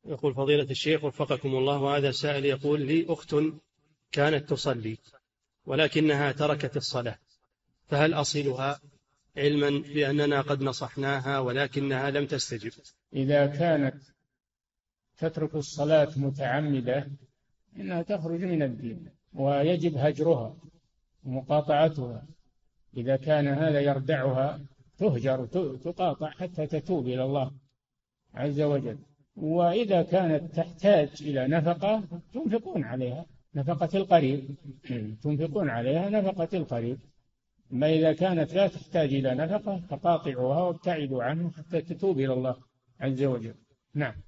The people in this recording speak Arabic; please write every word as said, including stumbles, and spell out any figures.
يقول فضيلة الشيخ وفقكم الله، هذا سائل يقول لي أخت كانت تصلي ولكنها تركت الصلاة، فهل أصلها علما بأننا قد نصحناها ولكنها لم تستجب؟ إذا كانت تترك الصلاة متعمدة إنها تخرج من الدين ويجب هجرها ومقاطعتها. إذا كان هذا يردعها تهجر تقاطع حتى تتوب إلى الله عز وجل. وإذا كانت تحتاج إلى نفقة تنفقون عليها نفقة القريب تنفقون عليها نفقة القريب. أما إذا كانت لا تحتاج إلى نفقة فقاطعوها وابتعدوا عنه حتى تتوب إلى الله عز وجل. نعم.